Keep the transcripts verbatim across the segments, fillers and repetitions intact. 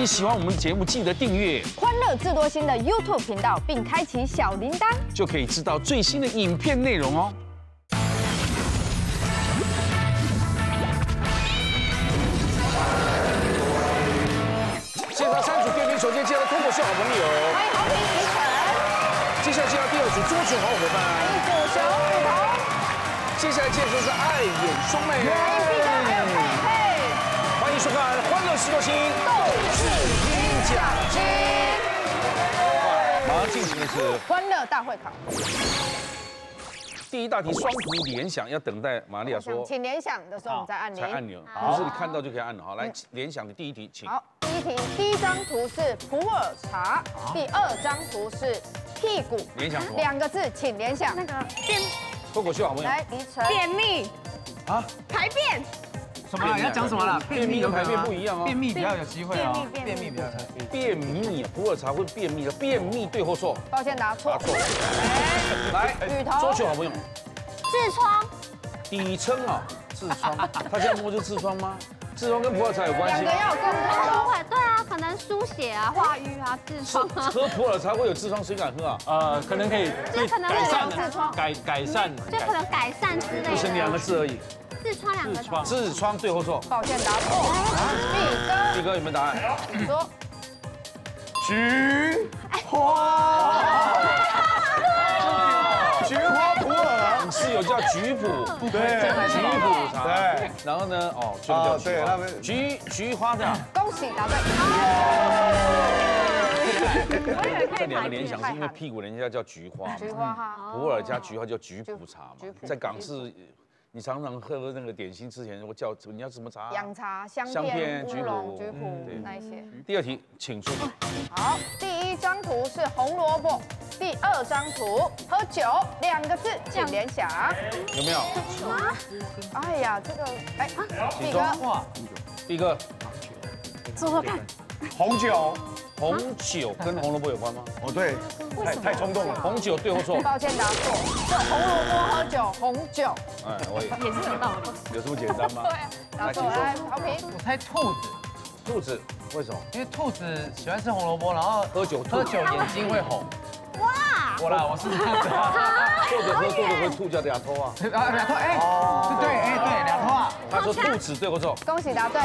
你喜欢我们的节目，记得订阅欢乐智多星的 YouTube 频道，并开启小铃铛， 就可以知道最新的影片内容哦。现场三组电瓶，首先介绍脱口秀好朋友， 欢迎豪平、李晨， 接下来介绍第二组桌球好伙伴， 欢迎主雄、雨桐， 接下来介绍是爱演兄妹， 欢迎毕哥还有佩佩。 欢迎收看《欢乐智多星》 斗智听奖金。 马上进行的是欢乐大会考。 第一大题，双图联想，要等待玛利亚说请联想的时候，我们再按铃。 才按钮，不是你看到就可以按了。好，来联想的第一题，请。 好，第一题，第一张图是普洱茶，第二张图是屁股。 联想什么？ 两个字，请联想。 那个便脱口秀好朋友。 来，黎晨。 便秘啊？ 排便。 什么？你要讲什么了？ 便秘跟排便不一样哦。 便秘比较有机会哦。 便秘便秘比较有机会。 便秘，普洱茶会便秘的，便秘对或错？ 抱歉，答错。 答错。来， 雨桐。 桌球好朋友。 痔疮。 底层啊，痔疮，他这样摸就痔疮吗？痔疮跟普洱茶有关系？ 两个要有共同不会，对啊，可能输血啊、化瘀啊、痔疮啊。 喝普洱茶会有痔疮，谁敢喝啊？ 呃，可能可以就可能会有痔疮， 改改善， 就可能改善之类的。 不是两个字而已。 痔疮两个字。 痔疮对或错？ 抱歉，答错。毕哥。 毕哥有没有答案？ 你说。 菊花。菊花普洱是有叫菊普， 对， 菊普茶， 对。 然后呢，哦，所以叫菊花，菊菊花的。 恭喜答对。 这两个联想是因为屁股人家叫菊花， 菊花哈， 普洱加菊花叫菊普茶嘛，在港式。你常常喝那个点心之前，我叫你要什么茶？ 洋茶、香片、乌龙、菊普那一些。 第二题，请出。 好，第一张图是红萝卜，第二张图喝酒，两个字，请联想。 有没有？ 哎呀，这个哎，毕哥， 哇， 毕哥， 做做看。 红酒。 红酒跟红萝卜有关吗？ 哦，对，太太冲动了。 红酒对或错？ 抱歉，答错。这红萝卜喝酒，红酒。 哎，我也也是有道理。 有这么简单吗？ 对，答错。来，豪平。 我猜兔子。 兔子为什么？ 因为兔子喜欢吃红萝卜，然后喝酒喝酒眼睛会红。 哇！ 我啦，我是这样子。 或者喝多了会吐叫俩头啊。 啊，俩头，哎，对，哎，对，俩头啊。 他说兔子对或错？ 恭喜答对。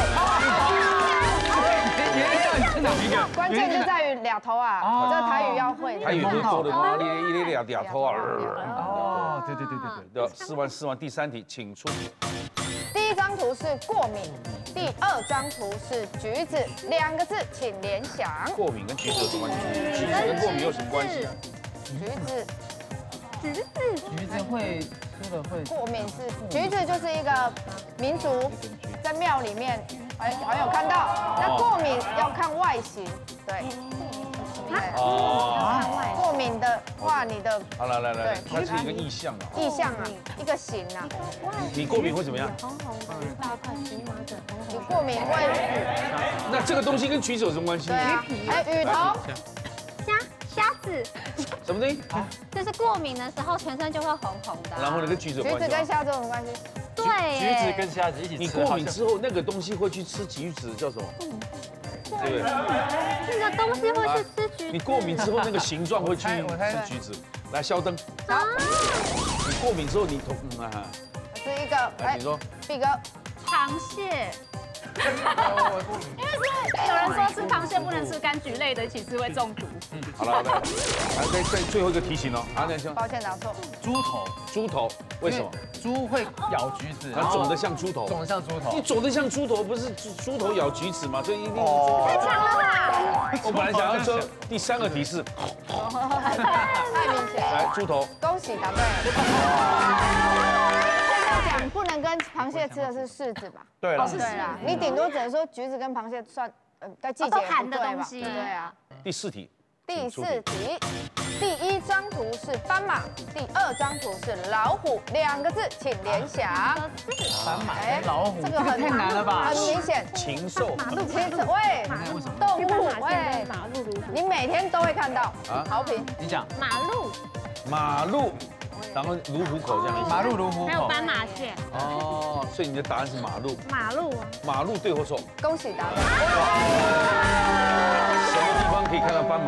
关键就在于俩头啊，这台语要会。 台语会多的吗？你你俩俩头啊。 哦，对对对对对。对，试完试完，第三题，请出。 第一张图是过敏，第二张图是橘子，两个字，请联想。 过敏跟橘子有什么关系？橘子跟过敏有什么关系？ 橘子， 橘子， 橘子会吃的会。 过敏是橘子就是一个民俗，在庙里面，哎，好像有看到。那过敏要看外形，对。 哦。 过敏的话，你的好来来来，它是一个意象啊。 意象啊，一个形啊。 你过敏会怎么样？ 红红的，大块青麻疹， 你过敏会。 那这个东西跟橘子有什么关系？ 对啊。哎，雨桐。 虾虾子。 什么东西？ 就是过敏的时候，全身就会红红的。 然后呢，跟橘子有关系。 橘子跟虾子有什么关系？ 对。 橘子跟虾子一起吃。 你过敏之后，那个东西会去吃橘子，叫什么？对不对？ 那个东西会去吃橘子。 你过敏之后，那个形状会去吃橘子。来，肖登。 好。 你过敏之后，你头嗯啊。 是一个。 来，你说。 毕哥。 螃蟹。因为是有人说吃螃蟹不能吃柑橘类的，一起吃会中毒。 嗯，好了好了，还再再最后一个提醒哦，啊，那行。 抱歉，答错。 猪头， 猪头，为什么？ 猪会咬橘子， 它肿得像猪头。 肿得像猪头。 你肿得像猪头，不是猪猪头咬橘子吗？所以一定。 太强了吧！ 我本来想要说第三个提示。 太明显。 来，猪头。 恭喜答对。讲不能跟螃蟹吃的是柿子吧？ 对了， 对啦，你顶多只能说橘子跟螃蟹算，呃，在季节含的东西。 对啊。 第四题。 第四题，第一张图是斑马，第二张图是老虎，两个字，请联想。 斑马跟老虎， 这个很太难了吧？ 很明显。 禽兽。 马路其实喂，动物喂， 马路如你每天都会看到。啊，好评。 你讲。 马路。 马路。然后卢虎口这样。 马路卢虎口。 还有斑马线。 哦，所以你的答案是马路。 马路啊。 马路对或错？ 恭喜答对。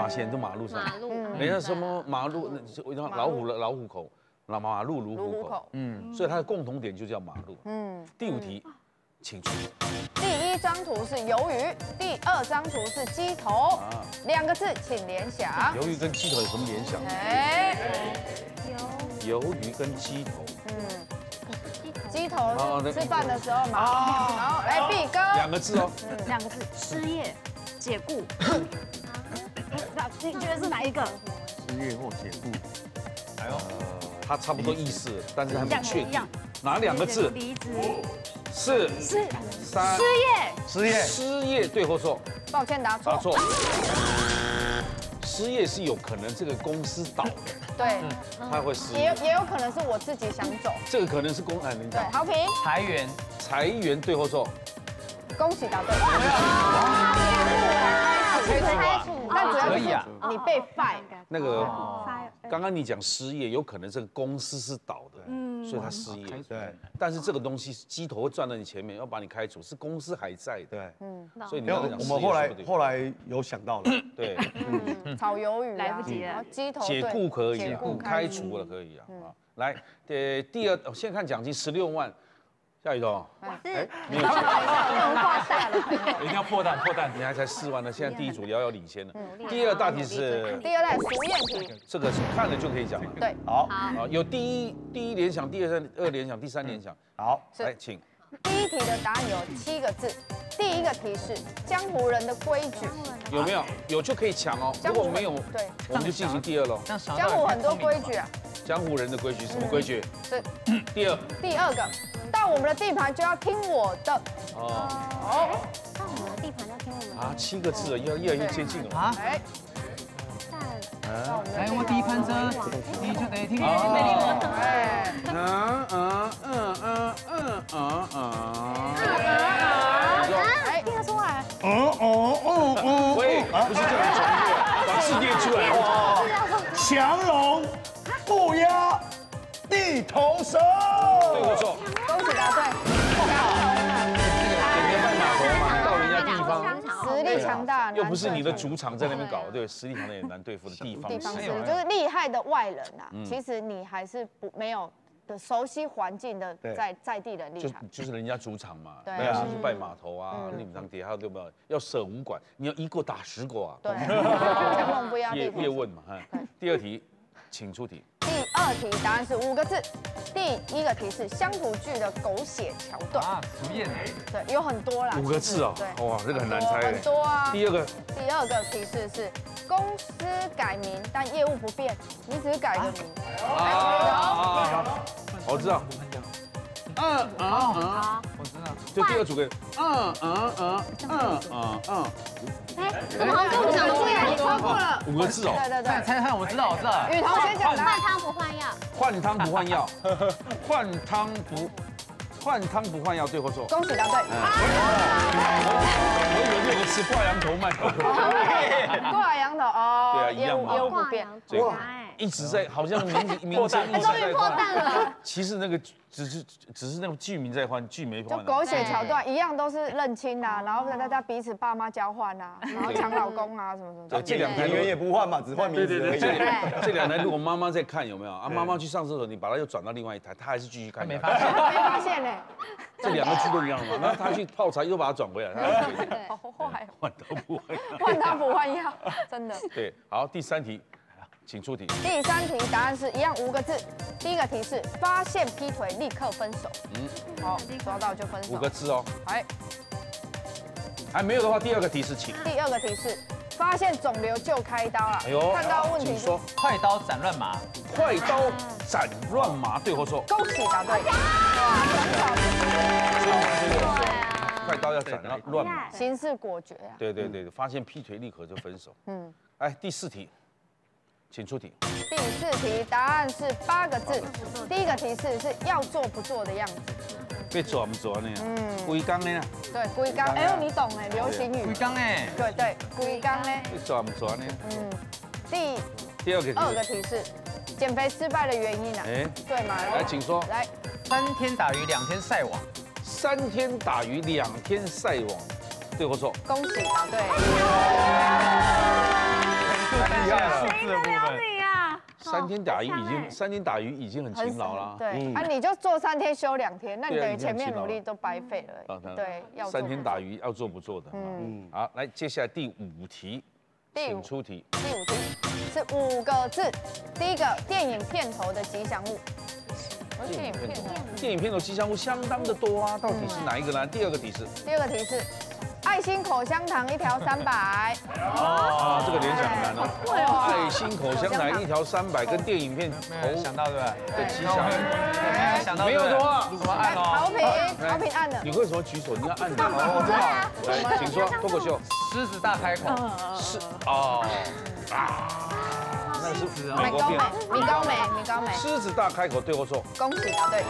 马线都马路上， 马路， 人家什么马路，老虎的老虎口，老马路如虎口，嗯，所以它的共同点就叫马路。嗯，第五题，请出。 第一张图是鱿鱼，第二张图是鸡头，两个字请联想。 鱿鱼跟鸡头有什么联想？ 哎， 鱿鱼跟鸡头， 嗯，鸡头吃饭的时候嘛，好，来 B 哥， 两个字哦， 两个字，失业，解雇。那你觉得是哪一个？ 失业或解雇。 哎呦，它差不多意思，但是还没确定。哪两个字？ 离职。 四、 失、 三、 失业、 失业、 失业，对或错？ 抱歉，答错。 答错。失业是有可能这个公司倒的， 对， 他会失也业。 也有可能是我自己想走。 这个可能是公，哎，你对， 讲。 好评。 裁员， 裁员，对或错？ 恭喜答对。 开除， 但主要就是你被 fire。 那个，刚刚你讲失业，有可能这个公司是倒的，所以他失业。 对， 但是这个东西鸡头会站在你前面，要把你开除，是公司还在的。 对， 嗯， 所以你因为要讲失业我们后来说不定后来有想到了， 对， 嗯，炒鱿鱼来不及了然后鸡头解雇可以啊， 解雇开除了可以啊。啊，来，呃，第二，现在看奖金十六万，夏雨桐， 是没有， 有挂下的朋友。 一定要破蛋破蛋。 你还才四万呢，现在第一组遥遥领先了。第二大题是第二代俗谚题， 这个是看了就可以讲了。 对， 好， 啊，有第一第一联想，第二二联想，第三联想。 好， 是来，请。 第一题的答案有七个字，第一个提示江湖人的规矩， 有没有？有就可以抢哦。如果没有， 对， 我们就进行第二喽。 这样想江湖很多规矩啊。 江湖人的规矩什么规矩？ 是第二。 第二个，到我们的地盘就要听我的。 哦。 好， 到我们的地盘要听我们的。 啊，七个字了，要越来越接近了。 啊， 哎， 啊。 来我第一盘车，你就得听我的。 哎， 嗯嗯嗯嗯嗯嗯嗯。 哎，听得出来。 哦哦哦哦， 喂，不是这样转过来，把字念出来。 强龙不压地头蛇。 对或错？ 恭喜答对。 点点半码头嘛，到人家地方， 实力强大， 又不是你的主场在那边搞，对，实力强的也难对付的地方地方是。 是就是厉害的外人啊，其实你还是不没有的熟悉环境的在在地人厉就害。 就是人家主场嘛， 对啊你要先去拜码头啊，立场底下对不对？要舍五管，你要一个打十个啊。 对，强龙不压叶地头。 叶问嘛，哈。第二题，请出题。 第二题答案是五个字，第一个题是乡土剧的狗血桥段， 啊，俗谚。 对，有很多啦。 五个字哦， 对， 哇，这个很难猜很多啊。 第二个， 第二个提示是公司改名，但业务不变，你只是改个名。 啊，我知道。嗯嗯嗯， 我知道。 就第二组给，嗯嗯嗯嗯嗯嗯， 哎，怎么好像跟我们想的不一样？你超过了。 五个字哦。 对对猜对， 猜看，我知道，我知道。 雨桐先讲答案。 换汤不换药。 换汤不换药，换汤不换汤不换药，对或错？ 恭喜答对。 我以为六个字挂羊头卖狗肉。 挂羊头哦， 对啊一业务样嘛业务不变。 对，一直在好像名字名称一直在破蛋了。 其实那个只是只是那个剧名在换，剧没换。 就狗血桥段一样都是认亲啊，然后大家彼此爸妈交换啊，然后抢老公啊什么什么。 对，这两台演员也不换嘛，只换名字而已。 这这两台如果妈妈在看有没有啊？妈妈去上厕所，你把它又转到另外一台，她还是继续看。 没发现。 没发现呢。 这两个剧都一样嘛。然后她去泡茶又把它转回来，她还是可以好坏， 换都不换。 换汤不换药，真的。 对，好，第三题，请出题。 第三题答案是一样五个字，第一个提示发现劈腿立刻分手。嗯，好，抓到就分手。 五个字哦。 哎， 还没有的话，第二个提示请。 第二个提示发现肿瘤就开刀啊。 哎呦， 看到问题请说。 快刀斩乱麻。 快刀斩乱麻，对或错？ 恭喜答对。 快刀要斩乱麻。 行事果决啊。 对对对，发现劈腿立刻就分手。嗯，哎，第四题，请出题。 第四题答案是八个字，第一个提示是要做不做的样子。 被做不做呢？嗯，龟缸呢？ 对，龟缸。哎呦，你懂哎，流行语。 龟缸哎。 对对，龟缸呢？ 被做不做呢？ 嗯，第第二个二个提示，减肥失败的原因啊？哎，对嘛？ 来，请说。 来， 三天打鱼两天晒网。 三天打鱼两天晒网，对或错？ 恭喜答对。 三天打鱼已经三天打鱼已经很勤劳啦。 对，啊，你就做三天休两天，那你等于前面努力都白费了。对，要三天打鱼要做不做的。嗯，好，来接下来第五题，请出题。 第五题是五个字，第一个电影片头的吉祥物。电影片头， 电影片头吉祥物相当的多啊，到底是哪一个呢？第二个提示。 第二个提示。爱心口香糖一条三百。 啊，这个联想很难哦。爱心口香糖一条三百，跟电影片头想到对不对？ 的吉祥物想到没有的话， 怎么按哦？ 好评，好评按了。 你为什么举手？你要按的。我知道。来，请说，脱口秀。 狮子大开口。 是哦。啊。那是美国片。 米高梅，米高梅。 狮子大开口，对或错？ 恭喜答对。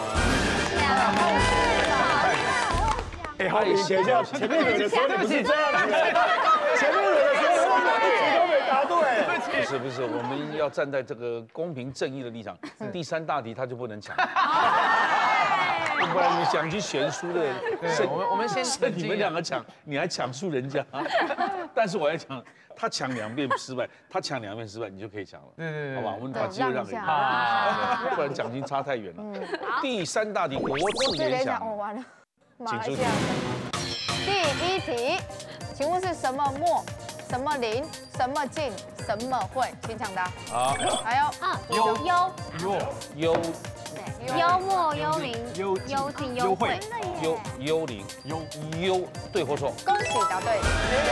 哎，好，你写一下，前面有的时候你不是这样的，前面有的时候每一题都没答对。 不是不是，我们要站在这个公平正义的立场，第三大题他就不能抢，不然你想去悬殊的， 我们我们先是你们两个抢，你还抢输人家，但是我要讲，他抢两遍失败，他抢两遍失败，你就可以抢了， 对对对， 好吧，我们把机会让给你，不然奖金差太远了。第三大题国字联想， 哦完了。 请出题。 第一题，请问是什么墨、什么林、什么进、什么会？请抢答。 好。 还有啊，幽幽幽幽默、幽灵、幽进、幽会、 幽幽灵、幽幽，对或错？ 恭喜答对。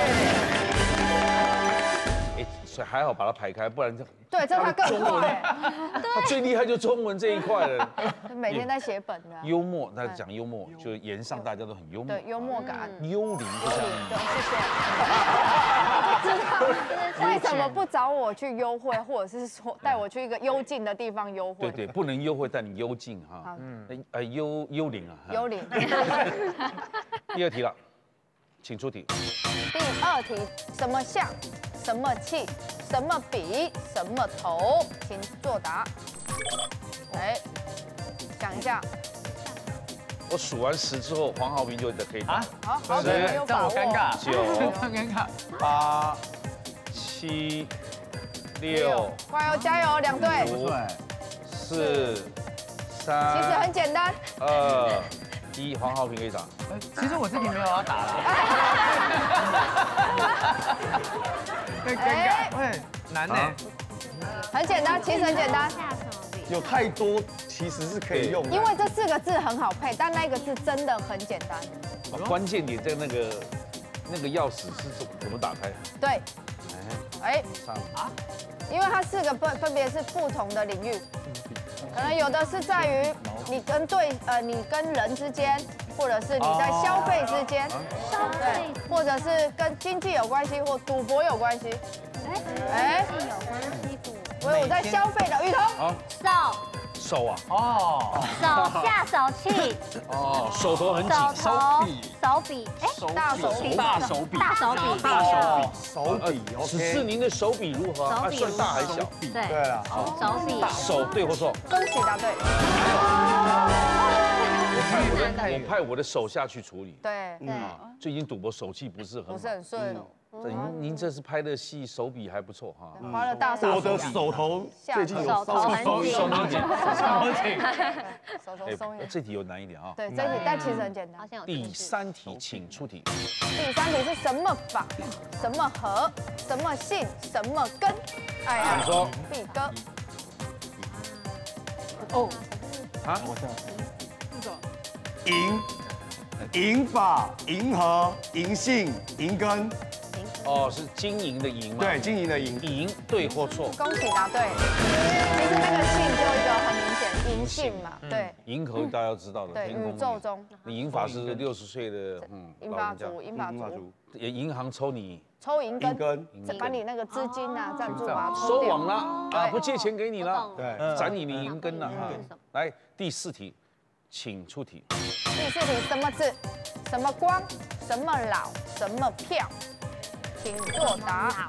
哎，所以还好把它排开，不然就对，这他更快。 他最厉害就中文这一块了。 每天在写本的。 幽默，那讲幽默，就是言上大家都很幽默。 对，幽默感。 幽灵就像你。 对，谢谢。知道为什么不找我去幽会，或者是说带我去一个幽静的地方幽会？ 对对，不能幽会，带你幽静哈。嗯。呃，幽幽灵啊。 幽灵。 第二题了，请出题。 第二题，什么象？什么气？什么笔？什么头？请作答。来，想一下。 我数完十之后，黄浩平就可以答。 好，好， 这样我尴尬。 九， 很尴尬。 八，七，六， 加油加油，两队。 五，四，三。 其实很简单。 二，一，黄浩平可以答。 其实我这题没有要打了。太尴尬，喂，难呢。 很简单，其实很简单。 有太多其实是可以用的， 因为这四个字很好配，但那个字真的很简单。 关键点在那个那个钥匙是怎怎么打开？ 对。哎。 啊。 因为它四个分分别是不同的领域，可能有的是在于你跟对呃你跟人之间，或者是你在消费之间，对，或者是跟经济有关系或赌博有关系。哎，有关系赌。我在消费的芋头。好。 手。 手啊。 哦。 手下手气。 哦，手头很紧。 手笔。手笔。哎， 大手笔。 大手笔。 大手笔。 大手笔。手笔。 只是您的手笔如何？啊，算大还是小？ 对。 对了。 手笔。 手对或错？ 恭喜答对。 我派我的手下去处理。 对。 对。 最近赌博手气不是很好。 不是很顺。 您您这次拍的戏手笔还不错哈。 花了大手。 我的手头最近有手头很紧， 手头紧， 手头紧。 手头松一点。 这题有难一点啊。 对，这题但其实很简单。 第三题，请出题。 第三题是什么法？什么合？什么姓？什么根？哎呀， 你说。 毕哥。 哦。啊？我知道。这种。银。银法、银河、银杏、银根。 哦，是经营的营吗？ 对，经营的营。 营对或错？ 恭喜答对。其实那个姓就一个很明显，银杏嘛，对。 银河大家要知道的。 对，宇宙中。 你银法是六十岁的，嗯， 银发族，银发族。 也银行抽你。 抽银根，把你那个资金啊、赞助啊收网了啊，不借钱给你了， 对， 斩你的银根了哈。来，第四题，请出题。 第四题什么字？什么光？什么老？什么票？请作答。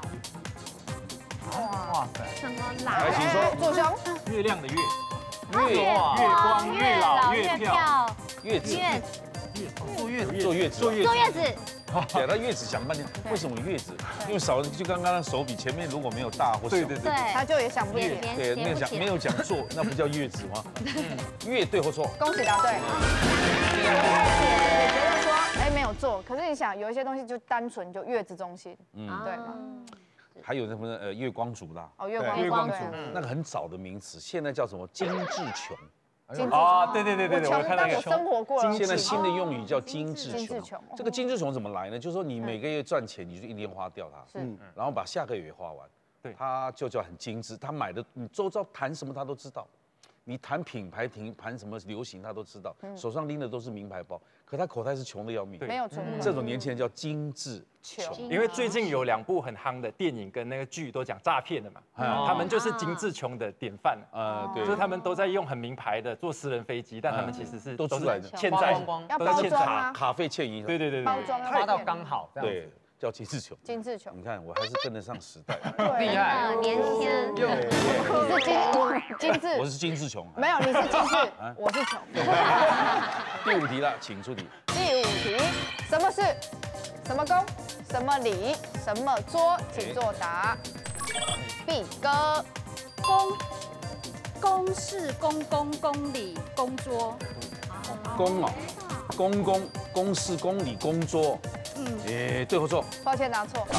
哇塞！什么老？ 来，请说。 左雄。 月亮的月。 月月光月老月票。 月子。 月。 坐月子。 坐月子。 坐月子。 对，他月子想半天，为什么月子？因为少了就刚刚那手笔前面如果没有大或小，对对对， 他就也想不起。 对，没有讲没有讲错，那不叫月子吗？月对或错？ 恭喜答对。也觉得说，哎，没有做，可是你想有一些东西就单纯就月子中心，嗯，对吗？ 还有那什么呃月光族啦， 哦，月光月光族， 那个很早的名词，现在叫什么精致穷？ 啊，对对对对对， 我看到我生活过了。 现在新的用语叫精致穷。这个精致穷怎么来呢？就是说你每个月赚钱，你就一定花掉它，嗯，然后把下个月花完，对，他就叫很精致。他买的你周遭谈什么他都知道，你谈品牌、谈谈什么流行他都知道，手上拎的都是名牌包，可他口袋是穷的要命， 没有存款。 这种年轻人叫精致穷。 因为最近有两部很夯的电影跟那个剧都讲诈骗的嘛，他们就是精致穷的典范。呃，对，就是他们都在用很名牌的坐私人飞机，但他们其实是都出来的欠债， 要包装啊， 卡费欠银。 对对对， 包装花到刚好， 对。叫精致穷， 精致穷。 你看，我还是跟得上时代， 厉害， 年轻。 你是精精致， 我是精致穷。 没有，你是精致，我是穷。 第五题了，请出题。 第五题，什么是什么公，什么理，什么桌？请作答。B 哥， 公公事公公公理公桌。 公哦，公公公事公理公桌。嗯，哎，对或错？ 抱歉，答错。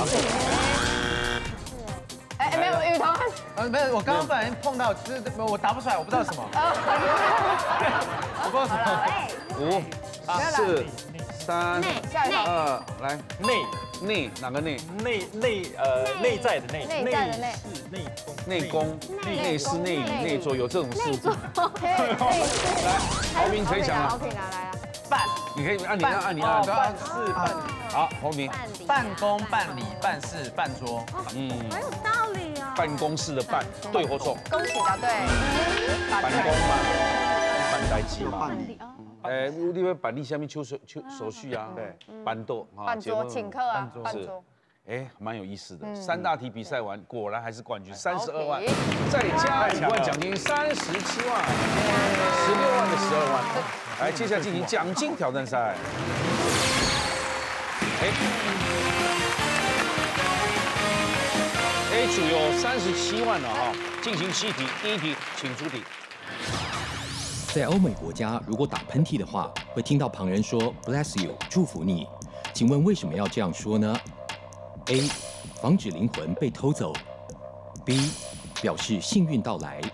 哎哎，没有，雨桐。 呃，没有，我刚刚不小心碰到，就是我答不出来，我不知道什么。我不知道什么。 五、四、三、二，来， 内内哪个内？ 内内呃内在的内， 内在的内， 内内功、内事、内里、内桌有这种事。 来， 豪明可以讲好，可以拿来啊。 办， 你可以按你按按你按。 办事办。 好，豪明。 办公、办理、办事、办桌。 嗯，很有道理啊。 办公室的办，对或错？ 恭喜答对。 办公嘛，办代机嘛。哎，你会办理下面手手手续啊？对，办桌啊， 办桌请客啊，办桌。 哎，蛮有意思的。三大题比赛完，果然还是冠军，三十二万，再加五万奖金，三十七万，十六万的十二万。来，接下来进行奖金挑战赛。哎 ，A 组有三十七万了哈，进行七题，第一题请出题。 在欧美国家，如果打喷嚏的话，会听到旁人说 "Bless you"， 祝福你。请问为什么要这样说呢 ？A. 防止灵魂被偷走 ；B. 表示幸运到来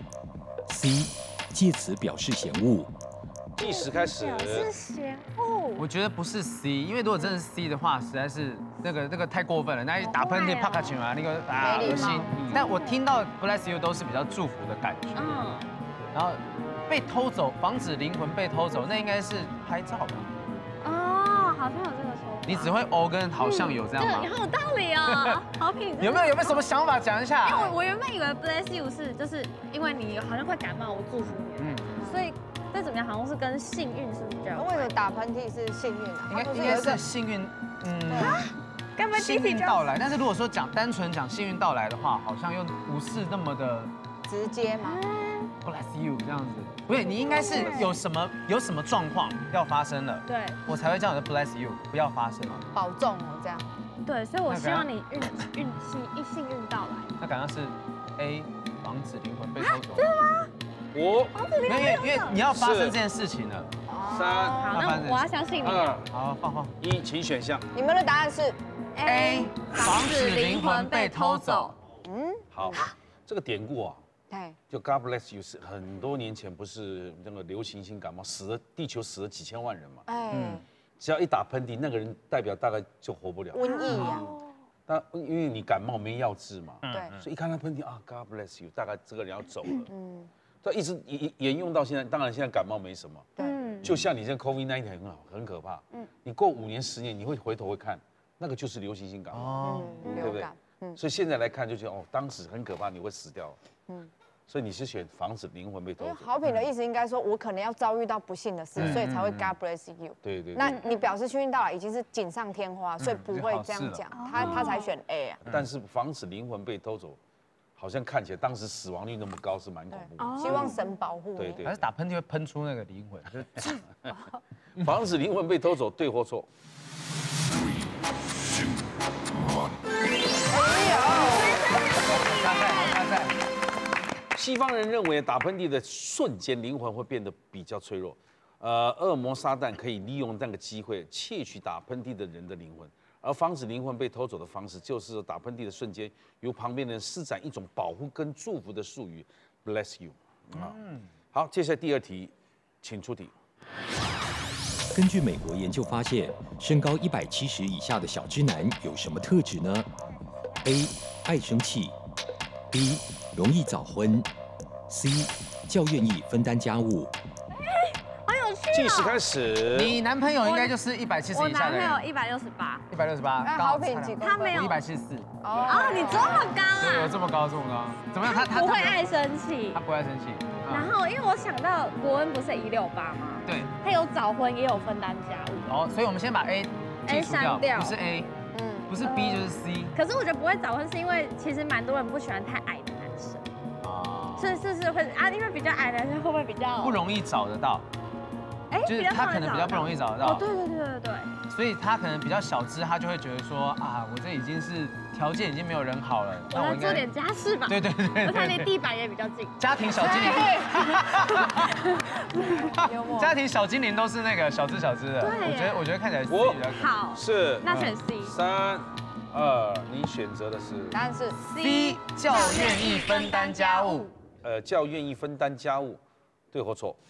；C. 借此表示嫌恶。 计时开始。 是嫌恶。 我觉得不是 C， 因为如果真的是 C 的话，实在是那个那个太过分了。那打喷嚏啪咔群啊，那个啊恶心。但我听到 Bless you 都是比较祝福的感觉。嗯。然后被偷走，防止灵魂被偷走，那应该是拍照吧？ 哦，好像有这个说法。 你只会哦跟好像有这样吗？ 对，好有道理哦。好品。 有没有有没有什么想法讲一下？ 因为我我原本以为 Bless you 是就是因为你好像会感冒，我祝福你。嗯。所以。再怎么样，好像是跟幸运是比较。 为什么打喷嚏是幸运啊？ 应该应该是幸运，嗯， 该不会幸运到来？但是如果说讲单纯讲幸运到来的话，好像又不是那么的直接嘛。 Bless you 这样子，不对，你应该是有什么有什么状况要发生了，对，我才会叫你的 Bless you 不要发生， 保重哦这样。 对，所以我希望你运运气一幸运到来。 那感觉是 A 防止灵魂被偷走。 真的吗？ 五， 因为因为你要发生这件事情了。 三， 好，那我要相信你。 二， 好，放放。 一，请选项。 你们的答案是 A， 防止灵魂被偷走。 嗯，好，这个典故啊，对，就 God bless you 是很多年前不是那个流行性感冒死了，地球死了几千万人嘛。哎，嗯，只要一打喷嚏，那个人代表大概就活不了。 瘟疫呀。 但因为你感冒没药治嘛，对，所以一看他喷嚏啊 ，God bless you， 大概这个人要走了。嗯。它一直沿沿用到现在，当然现在感冒没什么，对，就像你这 COVID 十九 很好，很可怕，嗯，你过五年十年，你会回头会看，那个就是流行性感冒，对不对？嗯，所以现在来看就觉得哦，当时很可怕，你会死掉，嗯，所以你是选防止灵魂被偷走。 好品的意思应该说，我可能要遭遇到不幸的事，所以才会 God bless you。 对对。 那你表示幸运到来已经是锦上添花，所以不会这样讲，他他才选 A 啊。 但是防止灵魂被偷走。好像看起来当时死亡率那么高是蛮恐怖的， 希望神保护你。 对对， 还是打喷嚏会喷出那个灵魂， 防止灵魂被偷走，对或错？ 西方人认为打喷嚏的瞬间，灵魂会变得比较脆弱。呃，恶魔撒旦可以利用那个机会窃取打喷嚏的人的灵魂，而防止灵魂被偷走的方式，就是打喷嚏的瞬间，由旁边的人施展一种保护跟祝福的术语 ，bless you。啊，好，接下来第二题，请出题。 根据美国研究发现，身高一百七十以下的小只男有什么特质呢 ？A. 爱生气 B. 容易早婚 C. 较愿意分担家务。 好有趣哦！ 计时开始。 你男朋友应该就是一百七十我以下的人。 男朋友一百六十八， 一百六十八。 那好品几公分？ 他没有一百七十四。 哦，你这么高对，有啊？ 这么高，这么高。怎么样？他他不会爱生气他。不会爱生气。 然后，因为我想到国恩不是一六八吗？ 对。 他有早婚，也有分担家务。 哦，所以我们先把 A A 剔除掉， 删掉不是 A， 嗯， 不是 B 就是 C。 可是我觉得不会早婚，是因为其实蛮多人不喜欢太矮的男生。 哦。 是是是会啊，因为比较矮的男生会不会比较不容易找得到？ 哎， 就是他可能比较不容易找得到。 哦，对对对对对。 所以他可能比较小只，他就会觉得说啊，我这已经是条件已经没有人好了， 我来做点家事吧。 对对对， 而且离地板也比较近。 家庭小精灵，家庭小精灵都是那个小只小只的。 对， 我觉得我觉得看起来 C 我比较好。 是。 那选 C。 三、二，你选择的是？ 答案是 C， 较愿意分担家务。 呃，较愿意分担家务，对或错？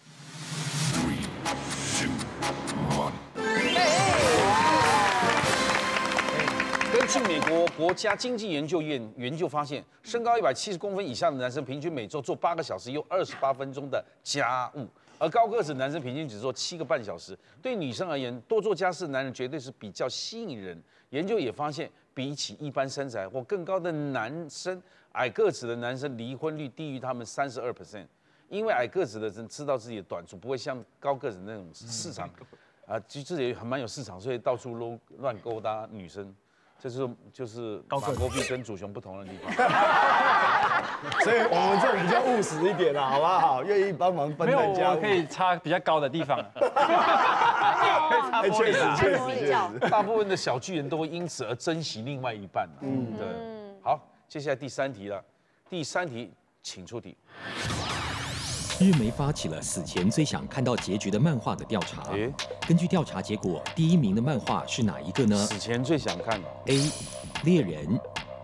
根据美国国家经济研究院研究发现，身高一百七十公分以下的男生平均每周做八个小时又二十八分钟的家务，而高个子男生平均只做七个半小时。对女生而言，多做家事的男人绝对是比较吸引人。研究也发现，比起一般身材或更高的男生，矮个子的男生离婚率低于他们三十二 percent。因为矮个子的人知道自己的短处，不会像高个子那种市场，啊，就自己很蛮有市场，所以到处乱乱勾搭女生。这是就是马国碧跟祖雄不同的地方， 所以我们这种比较务实一点啦，好不好？愿意帮忙分没有， 担家务。 我可以插比较高的地方。 哎，确实确实确实。 大部分的小巨人都会因此而珍惜另外一半。嗯，对。好，接下来第三题了。第三题，请出题。 日媒发起了死前最想看到结局的漫画的调查。根据调查结果，第一名的漫画是哪一个呢？ 死前最想看 A. 猎人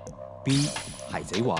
B. 海贼王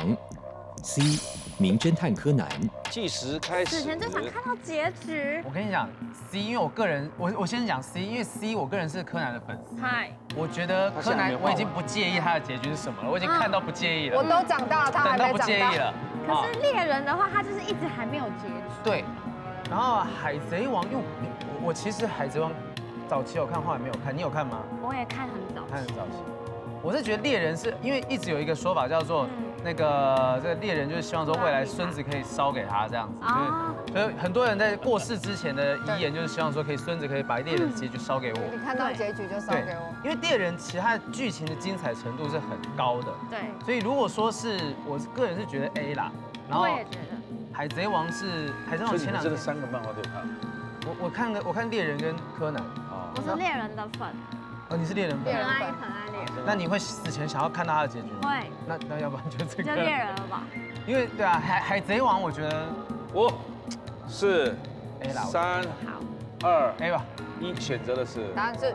C. 名侦探柯南。 计时开始。 死前最想看到结局。 我跟你讲 C， 因为我个人，我我先讲 C， 因为 C 我个人是柯南的粉丝。嗨，我觉得柯南我已经不介意他的结局是什么了，我已经看到不介意了。 我都长大了，他还没长大。 等到不介意了。 可是猎人的话，他就是一直还没有结局。 对，然后海贼王，因为我我其实海贼王早期有看，后来没有看，你有看吗？ 我也看很早， 看很早期。我是觉得猎人是因为一直有一个说法叫做那个这个猎人就是希望说未来孙子可以烧给他这样子，所以所以很多人在过世之前的遗言就是希望说可以孙子可以把猎人结局烧给我。 你看到结局就烧给我。 因为猎人其实它的剧情的精彩程度是很高的， 对。 所以如果说是我个人是觉得 A 啦，然后我也觉得海贼王是海贼王前两天这三个漫画都有看。 我我看了我看猎人跟柯南。 哦。我是猎人的粉。 哦，你是猎人粉。 很爱很爱猎人。 那你会死前想要看到他的结局吗？ 会。 那那要不然就这个。 就猎人了吧。 因为对啊，海海贼王我觉得五、四、 A 啦， 三、 好、 二、 A 吧。 一选择的是答案是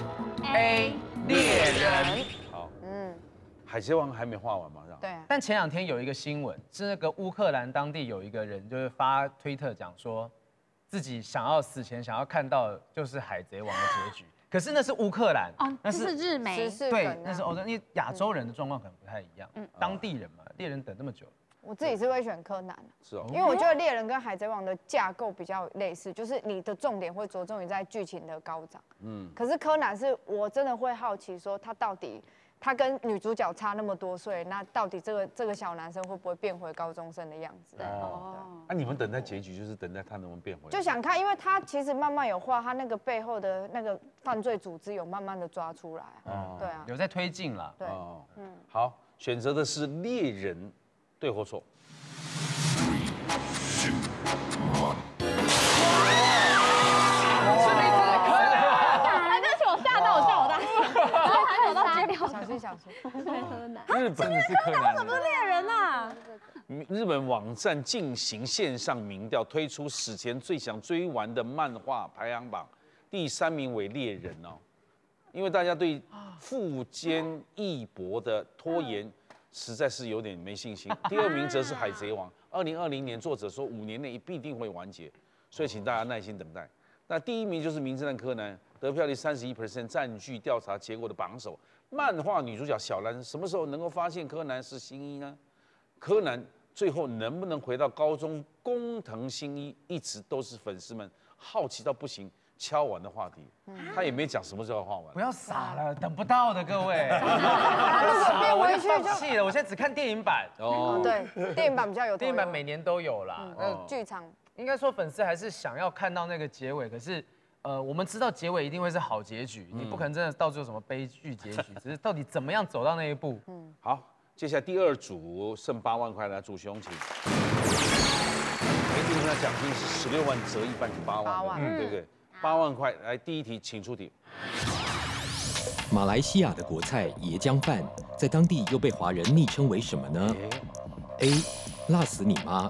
A 猎人。 好，嗯，海贼王还没画完嘛？ 对。 但前两天有一个新闻，是那个乌克兰当地有一个人就是发推特讲说，自己想要死前想要看到就是海贼王的结局。可是那是乌克兰， 哦，那是日媒， 对，那是欧洲，因为亚洲人的状况可能不太一样。嗯，当地人嘛，猎人等那么久。 我自己是会选柯南， 是哦， 因为我觉得猎人跟海贼王的架构比较类似，就是你的重点会着重于在剧情的高涨。嗯，可是柯南是我真的会好奇说，他到底他跟女主角差那么多岁，那到底这个这个小男生会不会变回高中生的样子？ 哦，那你们等待结局就是等待他能不能变回？ 就想看，因为他其实慢慢有画，他那个背后的那个犯罪组织有慢慢的抓出来。哦，对啊， 有在推进了。 对， 嗯，好，选择的是猎人，对或错？ 对不起，我吓到，我吓我大声，还没有到揭晓。 小心小小说。 柯南， 日本真的是柯南， 怎么猎人啊？ 日本网站进行线上民调，推出史前最想追完的漫画排行榜，第三名为猎人哦，因为大家对富坚义博的拖延实在是有点没信心。第二名则是海贼王，二零二零年作者说五年内必定会完结，所以请大家耐心等待。那第一名就是名侦探柯南，得票率三十一 percent， 占据调查结果的榜首。漫画女主角小兰什么时候能够发现柯南是新一呢？柯南最后能不能回到高中工藤新一，一直都是粉丝们好奇到不行、敲完的话题。他也没讲什么时候画完。 不要傻了，等不到的各位。 变回去就放弃了，我现在只看电影版。 哦，对，电影版比较有。 电影版每年都有啦。 那剧场应该说粉丝还是想要看到那个结尾，可是。呃，我们知道结尾一定会是好结局，你不可能真的到最后什么悲剧结局，只是到底怎么样走到那一步。 嗯， 好，接下来第二组剩八万块来，主雄请。每题的奖金是十六万折一半是八万，八万，对不对？八万块，来第一题，请出题。 马来西亚的国菜椰浆饭，在当地又被华人昵称为什么呢 ？A. 辣死你妈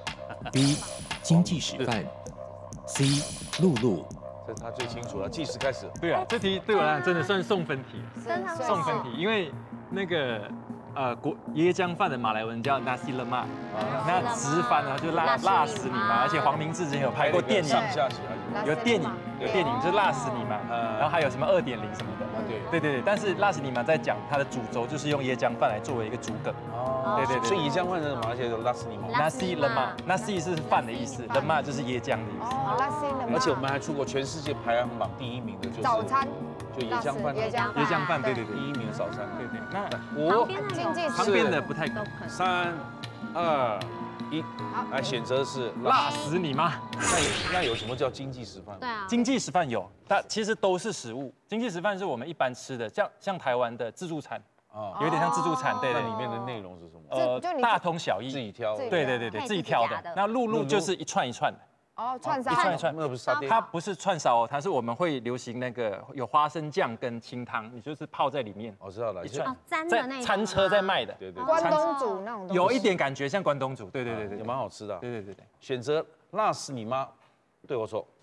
B. 经济使饭 C. 露露。 这他最清楚了，计时开始。 对啊，这题对我来讲真的算送分题，送分题，因为那个呃国椰浆饭的马来文叫 nasi lemak， 那直翻呢就辣辣死你妈，而且黄明志之前有拍过电影， 上下起来有电影有电影就是辣死你妈，然后还有什么二点零什么的，对对对对，但是辣死你妈在讲它的主轴就是用椰浆饭来作为一个主梗，哦，对对对， 所以椰浆饭的马来西亚叫辣死你妈 ，nasi lemak，nasi 是饭的意思 ，lemak 就是椰浆的意思， 哦，辣死你妈， 而且我们还出过全世界排行榜第一名的就是早餐。 就椰浆饭， 椰浆椰浆饭，对对对， 第一名的早餐，对对。那我经济旁边的不太高。 三、二、一，来选择是辣死你妈！ 那有那有什么叫经济食饭？ 对啊， 经济食饭有，但其实都是食物。经济食饭是我们一般吃的，像像台湾的自助餐啊，有点像自助餐，对对。 那里面的内容是什么？ 呃，大同小异， 自己挑。 对对对对，自己挑的。那露露就是一串一串的。 哦，串烧， 一串一串， 那不是沙爹， 它不是串烧哦，它是我们会流行那个有花生酱跟清汤，你就是泡在里面。 我知道了， 一串在餐车在卖的， 对对， 关东煮那种， 有一点感觉像关东煮，对对对对， 也蛮好吃的。 对对对对， 选择辣死你妈，对我说。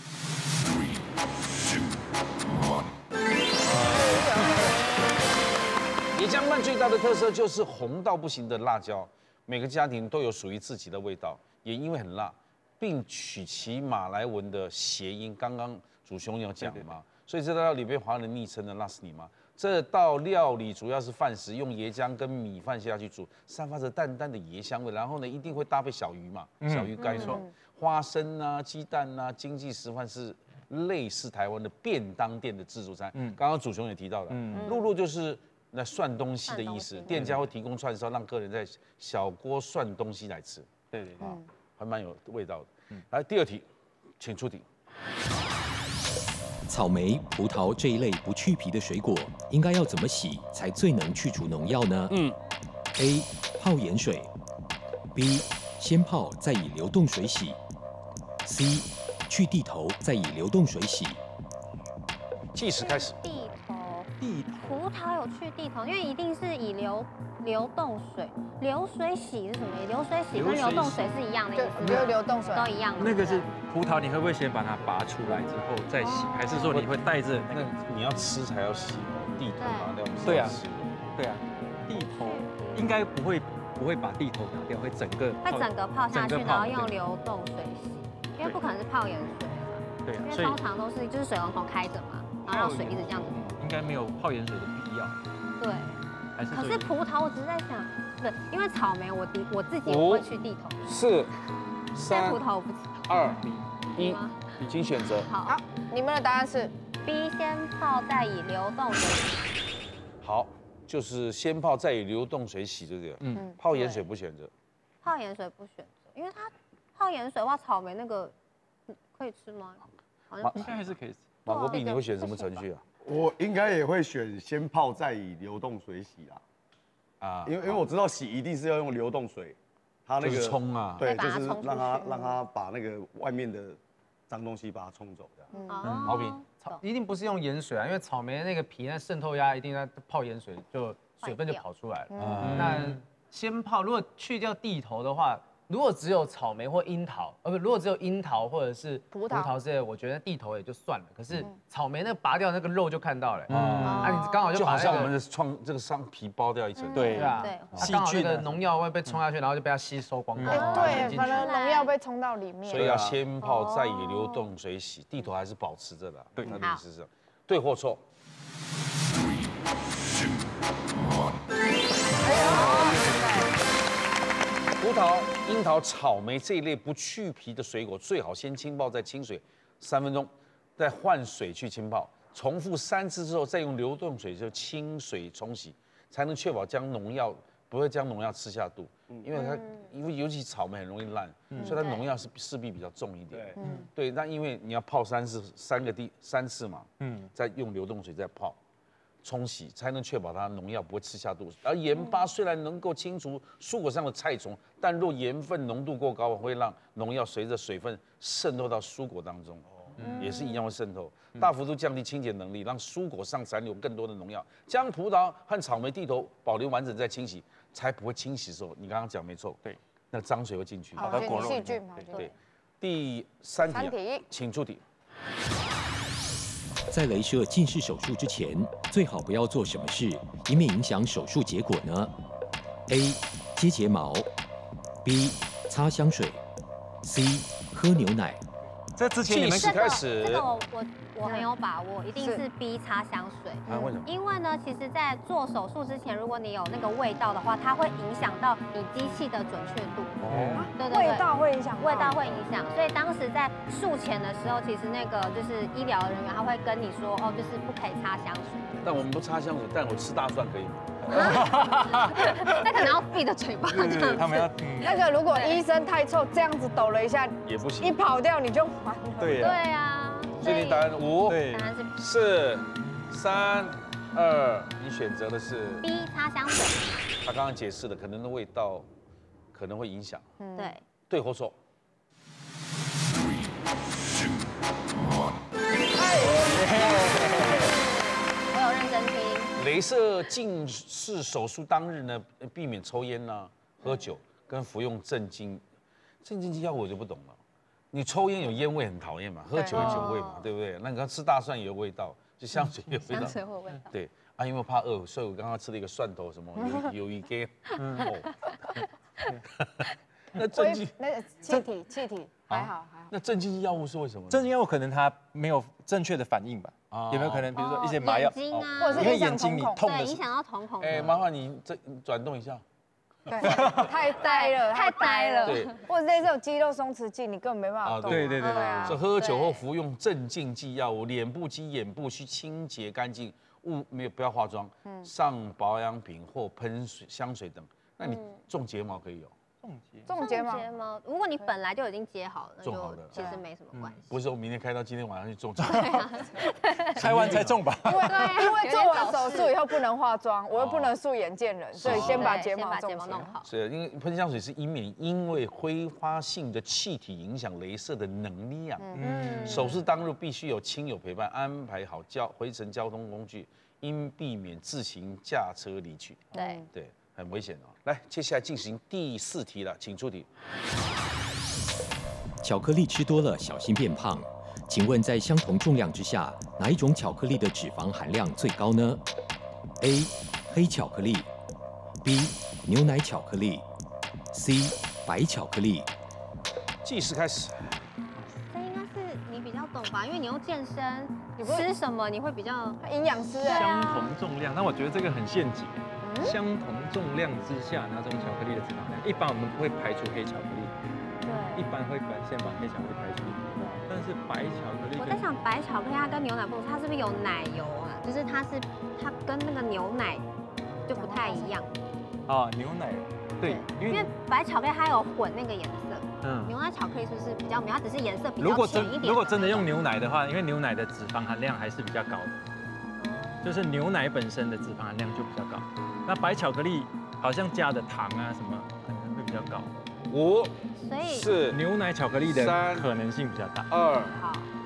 椰浆饭最大的特色就是红到不行的辣椒，每个家庭都有属于自己的味道，也因为很辣。并取其马来文的谐音，刚刚主兄有讲嘛，所以这道料理被华人昵称的辣死你妈。这道料理主要是饭食，用椰浆跟米饭下去煮，散发着淡淡的椰香味，然后呢一定会搭配小鱼嘛，小鱼干、花生啊、鸡蛋啊。经济食饭是类似台湾的便当店的自助餐，嗯，刚刚主兄也提到了，嗯，露露就是那涮东西的意思，店家会提供串烧，让客人在小锅涮东西来吃， 对对对， 还蛮有味道的。来第二题，请出题。 草莓、葡萄这一类不去皮的水果，应该要怎么洗才最能去除农药呢？嗯 ，A. 泡盐水 ，B. 先泡再以流动水洗 ，C. 去蒂头再以流动水洗。 计时开始。 蒂头， 蒂葡萄有去蒂头，因为一定是以流流动水，流水洗是什么？流水洗跟流动水是一样的意思， 就流动水都一样。 那个是葡萄，你会不会先把它拔出来之后再洗，还是说你会带着那个你要吃才要洗地头拿掉？ 对啊，对啊，地头应该不会不会把地头拿掉，会整个会整个泡下去，然后用流动水洗，因为不可能是泡盐水啊。 对， 因为通常都是就是水龙头开着嘛，然后让水一直这样子。 应该没有泡盐水的必要。 对。可是葡萄，我只是在想，不是因为草莓，我第我自己也会去地头。 四、 三、葡萄我不知道。 二、一，请选择。 好，你们的答案是 B， 先泡再以流动水洗。 好，就是先泡再以流动水洗，对不对？嗯。泡盐水不选择。 泡盐水不选择，因为它泡盐水的话，草莓那个可以吃吗？好像应该还是可以吃。 马国碧，你会选什么程序啊？ 我应该也会选先泡再以流动水洗啦，啊，因为因为我知道洗一定是要用流动水，它那个冲啊， 对，就是让它让它把那个外面的脏东西把它冲走的。 嗯， 好比草一定不是用盐水啊，因为草莓的那个皮那渗透压一定在泡盐水，就水分就跑出来了。嗯、那先泡，如果去掉蒂头的话。 如果只有草莓或樱桃，呃不，如果只有樱桃或者是葡萄之类的，我觉得蒂头也就算了。可是草莓那拔掉那个肉就看到了，啊，你刚好就就好像我们的创这个伤皮剥掉一层， 对对啊，刚好那个农药会被冲下去，然后就被它吸收光光。 对，可能农药被冲到里面。 所以要先泡再以流动水洗，蒂头还是保持着的。对，它的意思是对或错？葡萄、樱桃、草莓这一类不去皮的水果，最好先浸泡在清水三分钟，再换水去浸泡，重复三次之后，再用流动水就清水冲洗，才能确保将农药不会将农药吃下肚。因为它，因为尤其草莓很容易烂，所以它农药是势必比较重一点。对，那因为你要泡三次，三个地三次嘛，嗯，再用流动水再泡。 冲洗才能确保它农药不会吃下肚，而盐巴虽然能够清除蔬果上的菜虫，但若盐分浓度过高，会让农药随着水分渗透到蔬果当中，也是一样会渗透，大幅度降低清洁能力，让蔬果上残留更多的农药。将葡萄和草莓蒂头保留完整再清洗，才不会清洗的时候，你刚刚讲没错，对，那脏水会进去， 好的果肉细菌嘛， 对。第三题，请出题。 在雷射近视手术之前，最好不要做什么事，以免影响手术结果呢 ？A. 接睫毛 ，B. 擦香水 ，C. 喝牛奶。 这之前你们开始， 这个我我我很有把握，一定是 B 擦香水。 啊，为什么？ 因为呢，其实，在做手术之前，如果你有那个味道的话，它会影响到你机器的准确度。哦，对对对， 味道会影响， 味道会影响。所以当时在术前的时候，其实那个就是医疗人员他会跟你说，哦，就是不可以擦香水。 但我们不擦香水，但我吃大蒜可以吗？ 那可能要闭着嘴巴这样。 他们要那个，如果医生太臭，这样子抖了一下也不行， 一跑掉你就完了。 对呀。 对啊。 所以答案五， 答案是四、三、二，你选择的是 B 擦香水。 他刚刚解释的，可能的味道可能会影响。 对。 对或错？ 我有认真听。 雷射近视手术当日呢，避免抽烟呐、喝酒跟服用镇静镇静剂药物我就不懂了。你抽烟有烟味很讨厌嘛，喝酒有酒味嘛，对不对？那你刚吃大蒜也有味道，就香水有味道。 香水会有味道。 对啊，因为怕饿，所以我刚刚吃了一个蒜头什么有有一根。哦。那镇静那气体气体还好还好。 那镇静剂药物是为什么？ 镇静药物可能它没有正确的反应吧？有没有可能，比如说一些麻药， 眼睛啊， 或者是因为眼睛你痛的， 影响到瞳孔。 哎，麻烦你这转动一下。 对，太呆了， 太呆了。 对， 或者这种肌肉松弛剂，你根本没办法动。 对对对对。 所以喝酒后服用镇静剂药物，脸部及眼部需清洁干净，勿没有不要化妆，上保养品或喷水香水等。那你种睫毛可以有？ 种睫毛， 毛，如果你本来就已经接好了，那就种好的其实没什么关系。 不是说明天开刀，今天晚上去种睫毛， 开完才种吧？ 因为因为做完手术以后不能化妆，我又不能素颜见人，所以先把睫毛种弄好。 是，因为喷香水是以免因为挥发性的气体影响镭射的能量。嗯，手术当日必须有亲友陪伴，安排好交回程交通工具，应避免自行驾车离去。 对对。很危险哦！来，接下来进行第四题了，请出题。 巧克力吃多了，小心变胖。请问在相同重量之下，哪一种巧克力的脂肪含量最高呢 ？A. 黑巧克力 B. 牛奶巧克力 C. 白巧克力。 计时开始。 这应该是你比较懂吧？因为你又健身，你吃什么你会比较营养师啊？ 相同重量，那我觉得这个很陷阱。相同重量之下，哪种巧克力的脂肪量？一般我们不会排除黑巧克力， 对， 一般会先把黑巧克力排除。但是白巧克力， 我在想白巧克力它跟牛奶不同，它是不是有奶油啊？就是它是它跟那个牛奶就不太一样。 啊，牛奶，对， 因为白巧克力它有混那个颜色，嗯，牛奶巧克力是不是比较没有？它只是颜色比较浅一点。 如果真的用牛奶的话，因为牛奶的脂肪含量还是比较高的，就是牛奶本身的脂肪含量就比较高。那白巧克力好像加的糖啊什么可能会比较高， 五， 所以四牛奶巧克力的可能性比较大。 二， 好，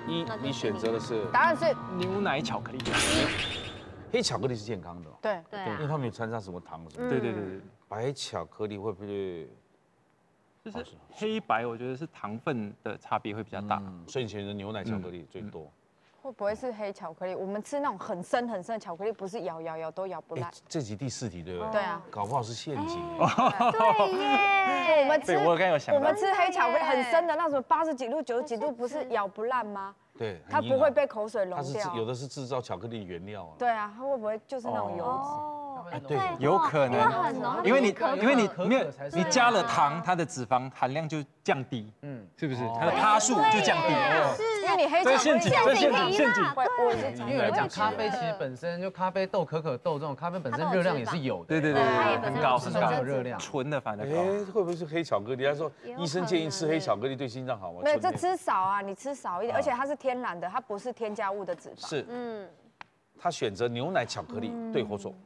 一，你选择的是答案是牛奶巧克力。 黑巧克力是健康的， 对对， 因为它没有掺上什么糖什么。 对对对对。 白巧克力会不会？ 就是黑白，我觉得是糖分的差别会比较大， 所以你选择牛奶巧克力最多。 会不会是黑巧克力？我们吃那种很深很深的巧克力，不是咬咬咬都咬不烂。 这集第四题对不对？ 对啊， 搞不好是陷阱。 对耶， 我们吃我刚有想， 我们吃黑巧克力很深的那种八十几度、九十几度，不是咬不烂吗？ 对， 它不会被口水溶掉。 它是有的是制造巧克力原料啊。 对啊，它会不会就是那种油脂？ 哎，对， 有可能，因为你因为你没有你加了糖，它的脂肪含量就降低，嗯，是不是？它的趴数就降低哦。因为你黑巧克力陷阱，陷阱，陷阱。 我因为有人讲咖啡其实本身就咖啡豆、可可豆这种咖啡本身热量也是有的， 对对对，很高很高有热量， 纯的反而高。 哎，会不会是黑巧克力？他说医生建议吃黑巧克力对心脏好吗？ 没有，这吃少啊，你吃少一点，而且它是天然的，它不是添加物的脂肪。 是，嗯，他选择牛奶巧克力，对或错？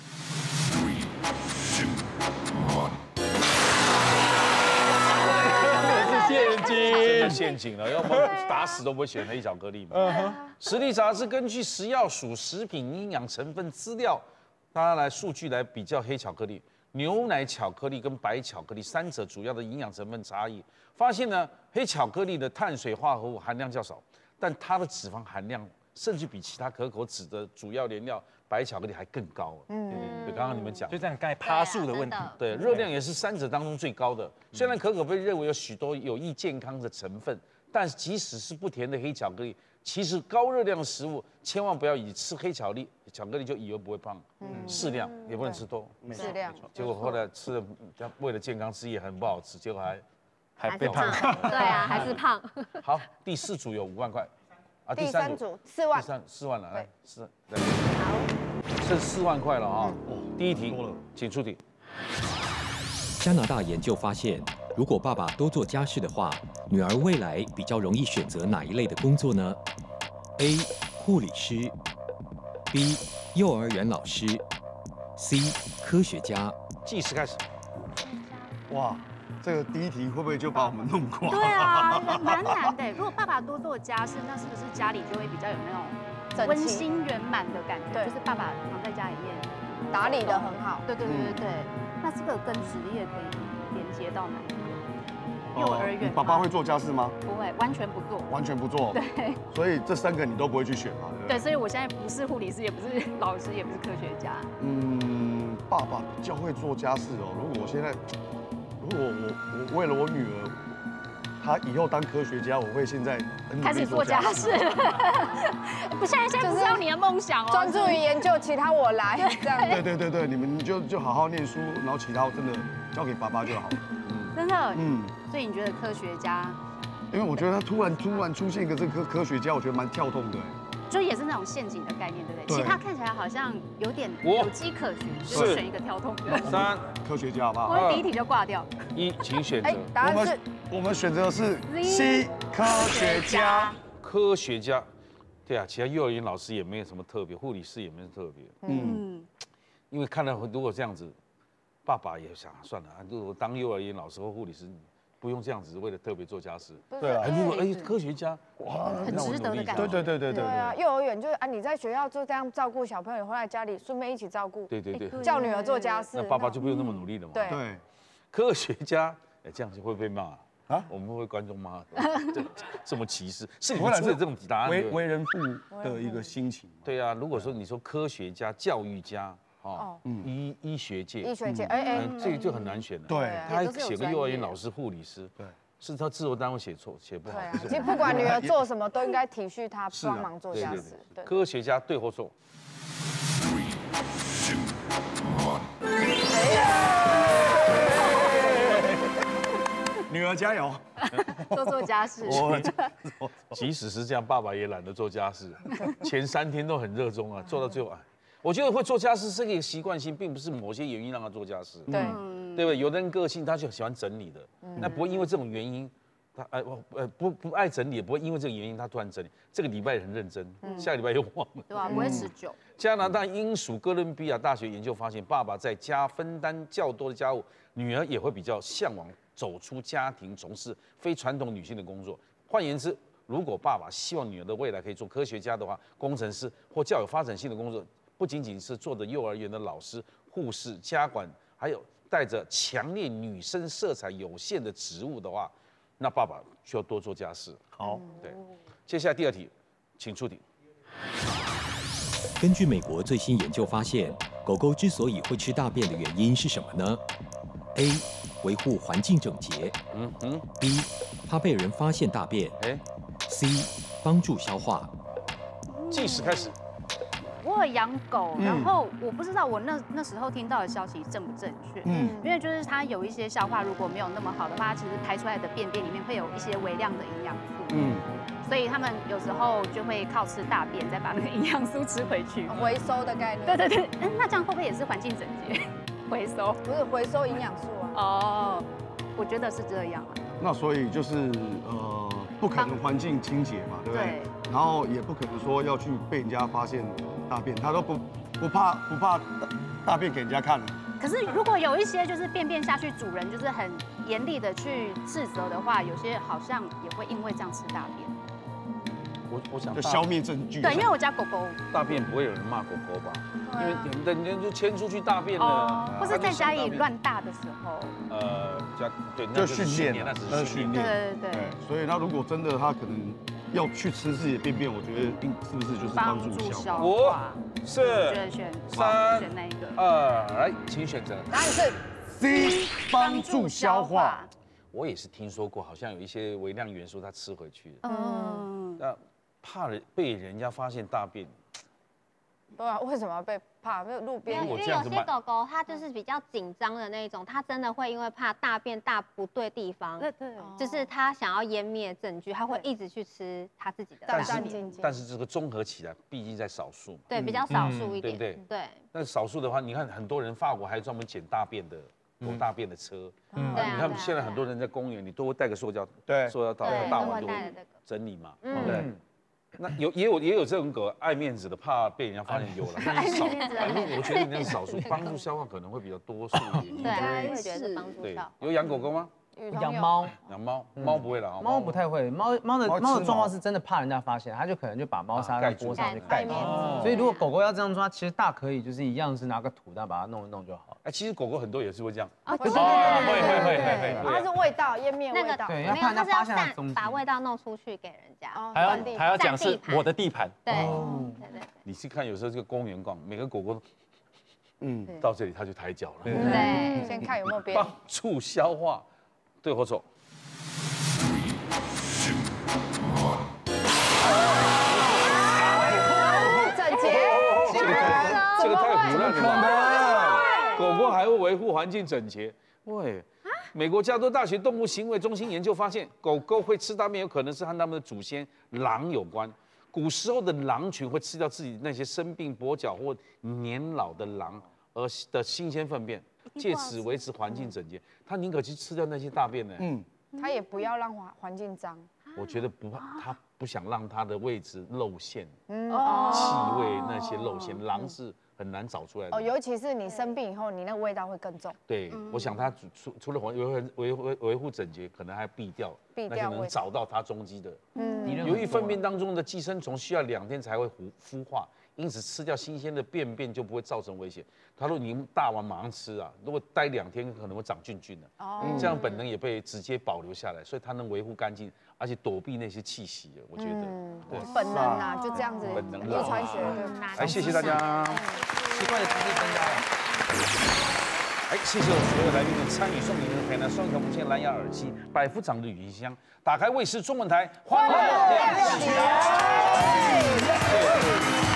陷阱， 陷阱了，要不打死都不会选黑巧克力嘛。实力杂志根据食药署食品营养成分资料，大家来数据来比较黑巧克力、牛奶巧克力跟白巧克力三者主要的营养成分差异，发现呢，黑巧克力的碳水化合物含量较少，但它的脂肪含量甚至比其他可口脂的主要原料白巧克力还更高。嗯，对对对，刚刚你们讲， 就这样，刚才趴数的问题， 对，热量也是三者当中最高的。虽然可可被认为有许多有益健康的成分，但即使是不甜的黑巧克力，其实高热量的食物千万不要以吃黑巧克力巧克力就以为不会胖，适量也不能吃多， 适量。 结果后来吃了，为了健康吃也很不好吃，结果还还被胖。 对啊，还是胖。 好，第四组有五万块，啊， 第三组四万， 第三四万了，来四，来，剩四万块了啊！第一题，请出题。 加拿大研究发现，如果爸爸多做家事的话，女儿未来比较容易选择哪一类的工作呢 ？A. 护理师 B. 幼儿园老师 C. 科学家。 计时开始。 哇，这个第一题会不会就把我们弄垮？ 对啊，蛮难的。如果爸爸多做家事，那是不是家里就会比较有那种温馨圆满的感觉？就是爸爸常在家里面打理得很好。 对对对对对。那这个跟职业可以连接到哪一个？幼儿园。 爸爸会做家事吗？ 不会，完全不做。 完全不做。 对。 所以这三个你都不会去选嘛？对不对？ 对，所以我现在不是护理师，也不是老师，也不是科学家。 嗯，爸爸比较会做家事哦。如果我现在，如果我我为了我女儿，她以后当科学家，我会现在开始做家事。不，现在现在不是要你的梦想哦， 专注于研究，其他我来。这样。 对对对对，你们就就好好念书，然后其他真的交给爸爸就好。 真的。嗯。所以你觉得科学家？ 因为我觉得他突然突然出现一个这个科科学家，我觉得蛮跳动的。 就也是那种陷阱的概念，对不对？其他看起来好像有点有迹可循， 就选一个跳动的。 三， 科学家好不好？ 我们第一题就挂掉。 一，请选择。 答案是， 我们选择的是 C， 科学家。 科学家，对啊，其他幼儿园老师也没有什么特别，护理师也没有特别。嗯，因为看到如果这样子，爸爸也想算了，如果当幼儿园老师或护理师。不用这样子，为了特别做家事。 对啊， 如果哎，科学家， 哇，很值得的感觉。 对对对对对。 对啊，幼儿园就是啊，你在学校就这样照顾小朋友，回来家里顺便一起照顾。 对对对。 叫女儿做家事， 那爸爸就不用那么努力了嘛。 对。 对。 科学家，哎，这样就会被骂啊？我们会被观众骂，这这么歧视，是你们出的这种答案。 为为人父的一个心情。 对啊，如果说你说科学家、教育家。哦，医医学界， 医学界，哎哎， 这个就很难选了。 对， 他还写个幼儿园老师、护理师，对，是他制作单位写错、写不好。 其实不管女儿做什么，都应该体恤她，帮忙做家事。 对，科学家对或错？ 女儿加油， 多做家事。 即使是这样，爸爸也懒得做家事，前三天都很热衷啊，做到最后哎。我觉得会做家事是一个习惯性，并不是某些原因让他做家事。 对， 对不对？有的人个性他就喜欢整理的，那不会因为这种原因，他哎呃不不爱整理，也不会因为这个原因他突然整理。这个礼拜很认真，下个礼拜又忘了， 对吧？不会持久。 加拿大英属哥伦比亚大学研究发现，爸爸在家分担较多的家务，女儿也会比较向往走出家庭，从事非传统女性的工作。换言之， 如果爸爸希望女儿的未来可以做科学家的话，工程师或较有发展性的工作，不仅仅是做的幼儿园的老师、护士、家管，还有带着强烈女生色彩有限的职务的话，那爸爸需要多做家事。 好， 对。接下来第二题，请出题。 根据美国最新研究发现，狗狗之所以会吃大便的原因是什么呢 ？A. 维护环境整洁。嗯哼。B. 怕被人发现大便。哎。C. 帮助消化。 计时开始。 我有养狗，然后我不知道我那那时候听到的消息正不正确。嗯。因为就是它有一些消化如果没有那么好的话，它其实排出来的便便里面会有一些微量的营养素。嗯。所以他们有时候就会靠吃大便，再把那个营养素吃回去， 回收的概念。 对对对，嗯，那这样会不会也是环境整洁？回收不是回收营养素啊。 哦，我觉得是这样啊。 那所以就是呃，不可能环境清洁嘛，对不对？对。然后也不可能说要去被人家发现大便，他都不不怕不怕大便给人家看。 可是如果有一些就是便便下去，主人就是很严厉的去斥责的话，有些好像也会因为这样吃大便。 我我想就消灭证据。 对，因为我家狗狗大便不会有人骂狗狗吧？因为人人就牵出去大便了， 或是在家里乱大的时候。 呃，家对， 就训练， 那只是训练。 对对对。 所以他如果真的他可能要去吃自己的便便，我觉得是不是就是帮助消化？ 五、四、三、 选哪一个？ 二，来，请选择。 答案是 C， 帮助消化。 我也是听说过，好像有一些微量元素它吃回去的。嗯。那怕人被人家发现大便。 对啊，为什么要被怕？就路边。 因为有些狗狗它就是比较紧张的那一种，它真的会因为怕大便大不对地方，对对，就是它想要湮灭证据，它会一直去吃它自己的大便。但是这个综合起来，毕竟在少数嘛。 对，比较少数一点， 对不对？ 对。 那少数的话，你看很多人，法国还专门捡大便的。狗大便的车，嗯，你看现在很多人在公园，你都会带个塑胶， 对， 塑胶袋、大碗都整理嘛，对。那有也有也有这种狗爱面子的，怕被人家发现有了，但是少，我觉得那是少数，帮助消化可能会比较多数一点。 对，我觉得是帮助消化。 有养狗狗吗？ 养猫， 养猫，猫不会了， 猫不太会。猫猫的猫的状况是真的怕人家发现，它就可能就把猫砂在锅上去盖住。所以如果狗狗要这样抓，其实大可以就是一样是拿个土，然后把它弄一弄就好。 哎，其实狗狗很多也是会这样。 啊， 会会会会会。 它是味道，湮灭味道。 对，要怕人家发现它东西， 把味道弄出去给人家。 还要还要讲是我的地盘。 对对对。 你去看有时候这个公园逛，每个狗狗，嗯，到这里它就抬脚了。 对，先看有没有别人。 帮助消化，对或错？ 整洁， 这个这个太胡乱了吧？狗狗还会维护环境整洁？喂，美国加州大学动物行为中心研究发现，狗狗会吃大便，有可能是和它们的祖先狼有关。古时候的狼群会吃掉自己那些生病、跛脚或年老的狼而的新鲜粪便，借此维持环境整洁。它宁可去吃掉那些大便呢？嗯， 它也不要让环环境脏。 我觉得不怕，它不想让它的位置露馅，嗯，气味那些露馅，狼是很难找出来的。 哦，尤其是你生病以后，你那个味道会更重。 对，我想它除除了维维维维维护整洁，可能还避掉那些能找到它踪迹的。嗯，由于粪便当中的寄生虫需要两天才会孵孵化，因此吃掉新鲜的便便就不会造成危险。它如果你大完马上吃啊，如果待两天可能会长菌菌的。哦，这样本能也被直接保留下来，所以它能维护干净。而且躲避那些气息，我觉得， 对，本能啊，就这样子， 本能遗传学， 来，谢谢大家， 奇怪的知识增加了。 哎，谢谢我所有来宾的参与，送你们台南双条无线蓝牙耳机，百夫长的语音箱，打开卫视中文台，欢乐亮起来。